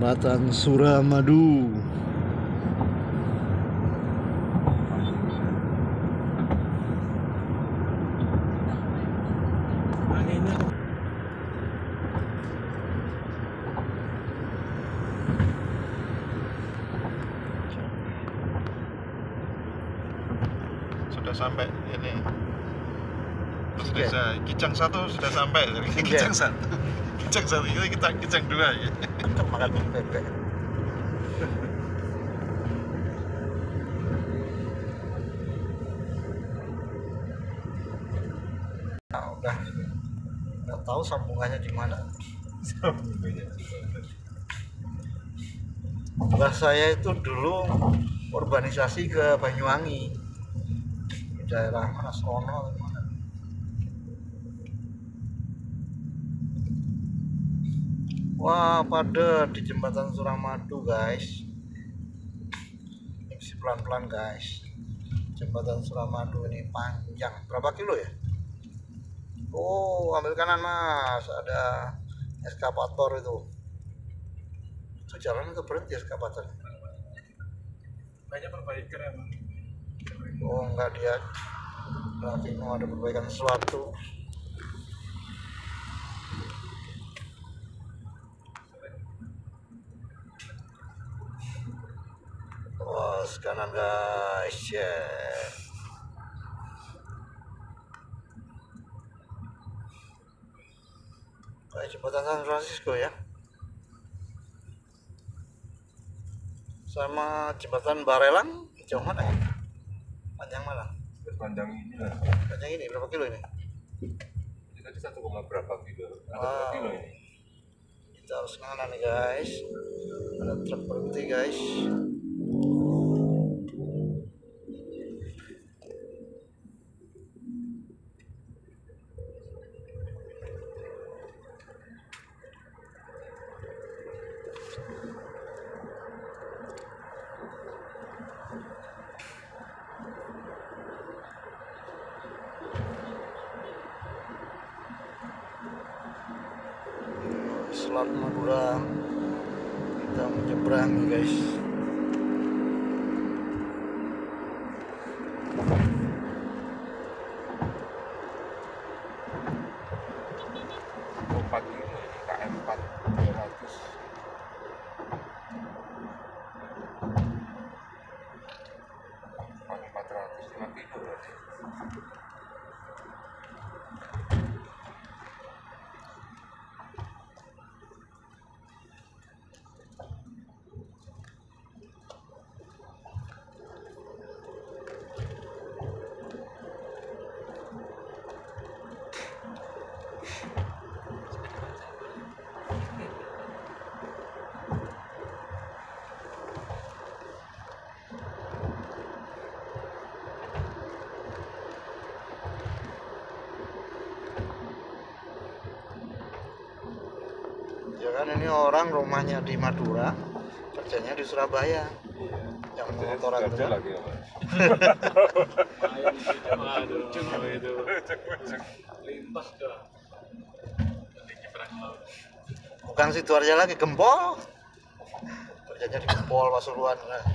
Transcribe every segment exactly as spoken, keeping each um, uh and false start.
Jembatan Suramadu. Sudah sampai ini terus desa Kijang satu sudah sampai dari Kijang satu Kijang satu ini kita Kijang dua ya Makan bebek. Nah, udah nggak tahu sambungannya di mana. sambungannya Mbah saya itu dulu urbanisasi ke Banyuwangi, di daerah mana, Sono atau mana. Wah, pada di jembatan Suramadu guys. Isi pelan-pelan guys. Jembatan Suramadu ini panjang. Berapa kilo ya? Oh, ambil kanan mas. Ada eskavator itu. Itu jalan itu berhenti eskavator. banyak perbaikan emang. Oh enggak, dia berarti mau ada perbaikan sesuatu. Oh, kanan guys, ya. Kayak jembatan San Francisco ya. Sama jembatan Barelang jauh mana ya? Panjang mana? Panjang ini lah. Panjang ini berapa kilo ini? Ini tadi satu koma berapa kilo? Ada Wow. berapa kilo ini? Kita harus kanan nih guys. Ada truk berhenti guys. Selat Madura, kita menyeberang guys. empat ini K M empat dua ratus. empat ratus lima kilo berarti. Ya kan ini orang rumahnya di Madura, kerjanya di Surabaya. Yang motoran itu. lagi ya, Mas. Aduh, itu lintas dah. Bukan Sidoarjo lagi, Gempol. Kerjanya di Gempol Pasuruan. Nah.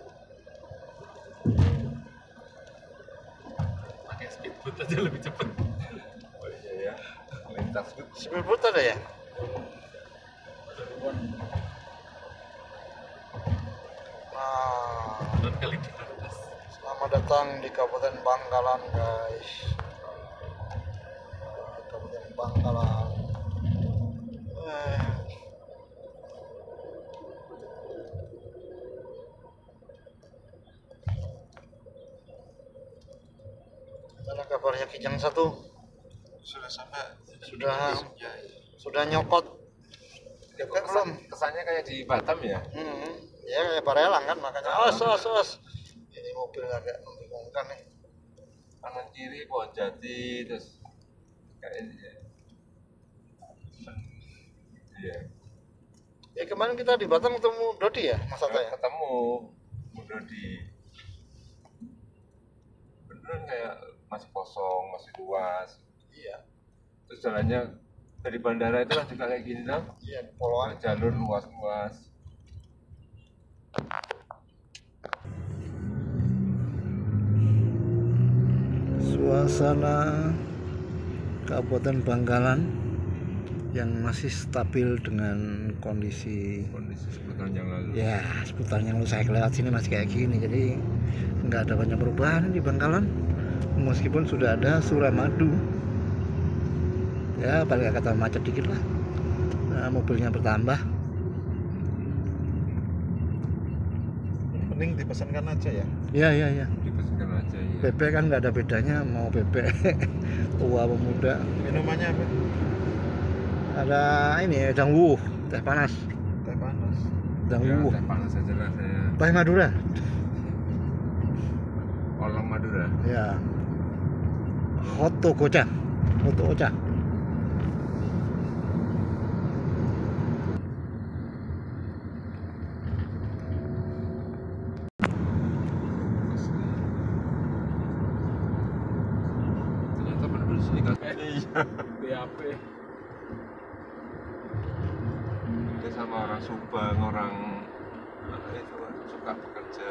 Pakai speedboat aja lebih cepet. Oh iya ya, lintas itu Speedboat ada ya? Nah, Dan kali di atas. selamat datang di Kabupaten Bangkalan guys. Kabupaten Bangkalan. Eh. Gimana kabarnya Kijang satu? sudah sampai Sudah ya, sudah nyokot? Bebek belum? kesannya kayak di Batam ya. Hmm, ya kayak Barelang kan, makanya os os os. Ini mobil agak membingungkan nih. Kanan kiri pohon jati terus kayaknya iya. Ya kemarin kita di Batam ketemu Dodi ya, Mas Atta ya? Ketemu udah di beneran kayak masih kosong, masih luas. Iya. Terus jalannya dari bandara itu kan juga kayak gini dong. Iya, di Poloan. Jalur luas-luas. Suasana Kabupaten Bangkalan yang masih stabil dengan kondisi kondisi sebutan yang lalu. ya sebutan yang lu saya lewat sini masih kayak gini, jadi nggak ada banyak perubahan di Bangkalan meskipun sudah ada Suramadu ya, paling kata macet dikit lah. Nah, mobilnya bertambah. Mending dipesankan aja ya. Ya ya ya, Dipesankan aja ya. bebek kan nggak ada bedanya mau bebek tua apa muda. Minumannya apa? Ada ini udang wuh, teh panas, Teh panas. udang Ya, wuh, teh panas aja lah saya. teh Madura Olam Madura. ya, hoto goca, hoto oca. Ternyata benar-benar di sini kan. Iya. B A P. Dia sama orang Subang, orang apa itu suka bekerja.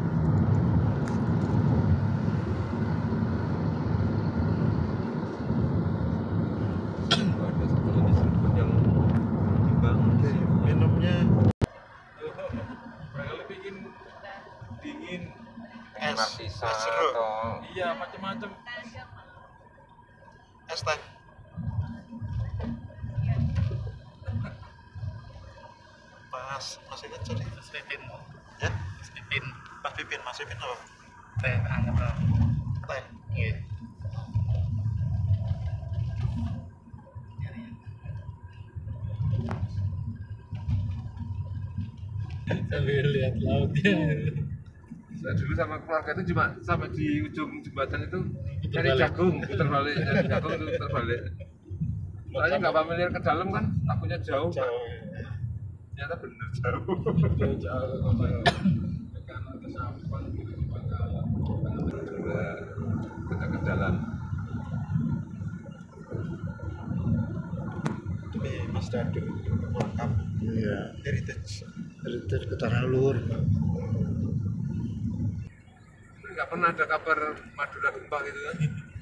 Ada satu lagi serpun yang dibangun Oke, minumnya Barangkali bikin dingin. es, Martisa es jeruk, atau Iya, macam-macam. es teh. Pas masih kecil nih. Mas Pipin. Ya? Mas Pipin. Mas Pipin, Mas Pipin apa? Teh anget lah. Teh. Iya. Sambil lihat lautnya. saya dulu sama keluarga itu cuma sampai di ujung jembatan itu Puter cari balik. jagung, putar balik, cari jagung itu putar balik. Soalnya nggak familiar ke dalam kan, takutnya jauh. Kan. Jauh. Ternyata bener jauh. Jauh jauh ke kanan ke Sampang gitu ke Bangkalan. Udah kita ke jalan. Ini Mas Dadu lengkap Iya, heritage. heritage ke tanah luhur. Nggak pernah ada kabar Madura gempa gitu kan?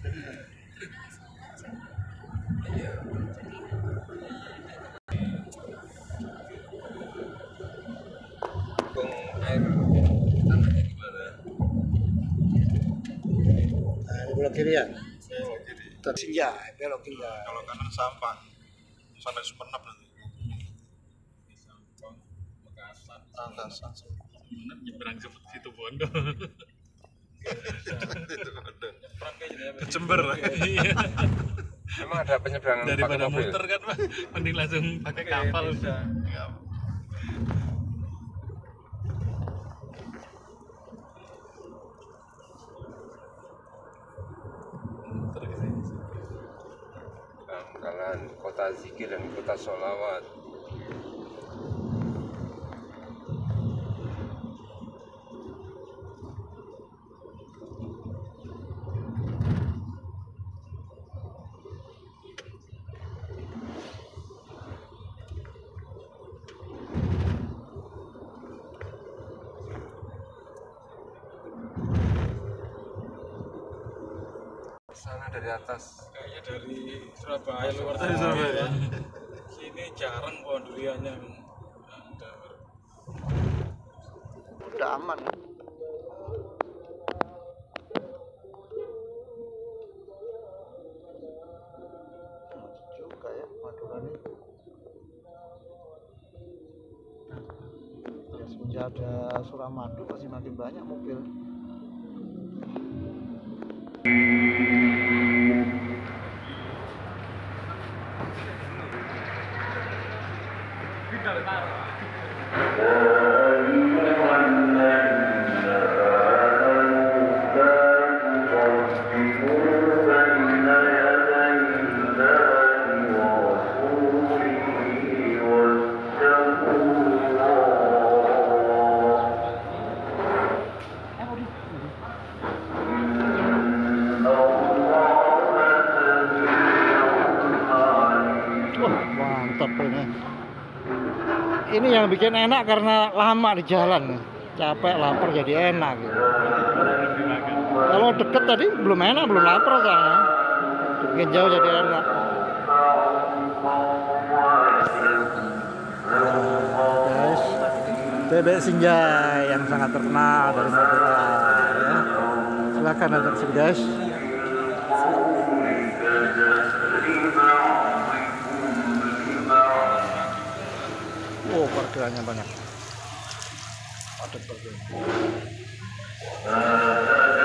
Iya. Kung air tanahnya gimana? Nah, ini belok kiri ya, Belok kiri. tersinja, belok kiri ya. Kalau kanan sampah sampai Sumenep nanti. Di Sampang, Makassar. Antasan. Sumenep nyebrang ke situ Bondo. Itu ada. Nyebrang kayaknya. Ke Jember. Iya. Emang ada penyeberangan pakai Daripada mobil? muter kan, Pak. Mending langsung pakai kapal udah. Ya. Muter ke sini. Bangkalan, kota zikir dan kota sholawat. Sana dari atas. Kayaknya dari Surabaya luar Dari Surabaya. Sini jarang pohon duriannya. Ada. Udah aman. Juga ya Madura nih. Ya, semenjak ada Suramadu pasti makin banyak mobil. Wah, mantap ini. Ini yang bikin enak karena lama di jalan. Capek, lapar jadi enak gitu. Kalau deket tadi belum enak, belum lapar soalnya. Bikin jauh jadi enak. Guys, bebek sinjai yang sangat terkenal dari Madura ya. Silakan datang sini guys. Oh, parkirannya banyak. Padat parkiran.